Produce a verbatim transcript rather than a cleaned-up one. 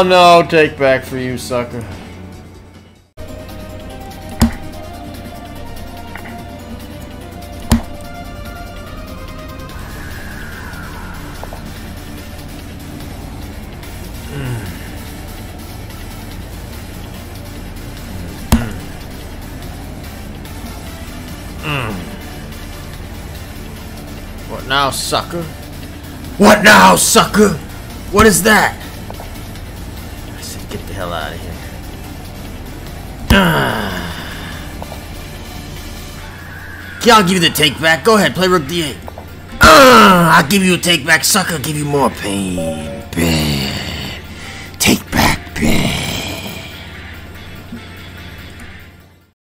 no, take back for you, sucker. What now, sucker? What now, sucker? What is that? I said, get the hell out of here. Yeah, I'll give you the take back. Go ahead, play rook d eight. Uh, I'll give you a take back, sucker. I'll give you more pain. Pain.